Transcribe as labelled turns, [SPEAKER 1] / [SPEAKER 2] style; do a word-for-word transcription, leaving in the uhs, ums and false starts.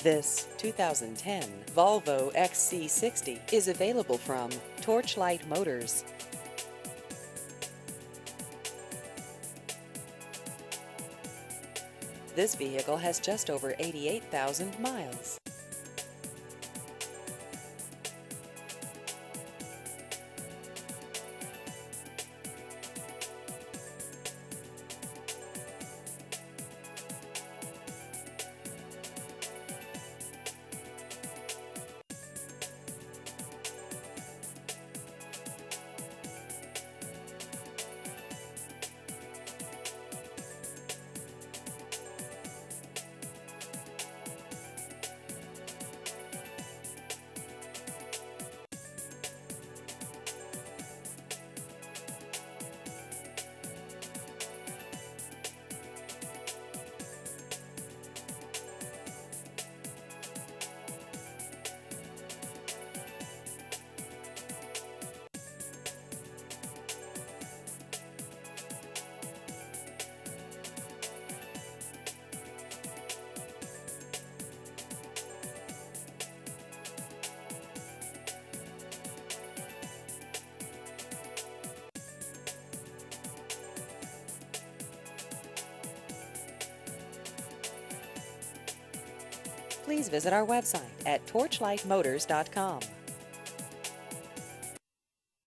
[SPEAKER 1] This two thousand ten Volvo X C sixty is available from Torchlight Motors. This vehicle has just over eighty-eight thousand miles. Please visit our website at torchlight motors dot com.